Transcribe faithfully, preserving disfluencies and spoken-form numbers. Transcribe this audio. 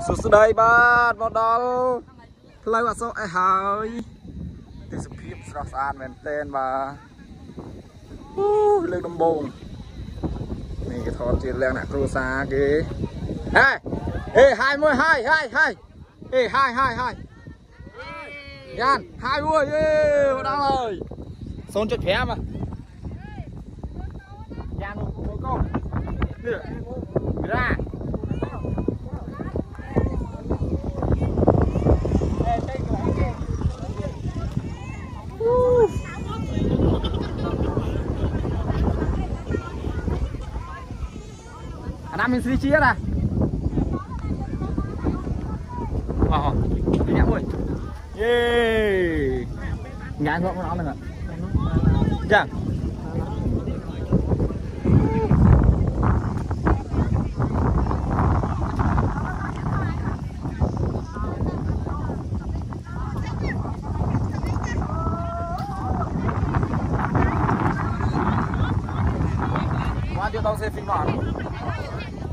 สุดได้บ้านบอดอลไล่ว่าโซ่ไอ้หายตีสุพีมสระสานเวนเต้นมาเรื่องดมบงนี่ก็ทอดจีนเรื่องน่ะครูซาเก๋เฮ้ยเฮ้ยhai mươi hai hai haiเฮ้ย hai hai hai Yan hai mươiเย้đang rồi xôn chật phé mà Yan một một con được ra anh em mình suy chia nè wow nhẹ ơi yeah ngán không nó mình ạ chẳng qua cho tao xem phim nào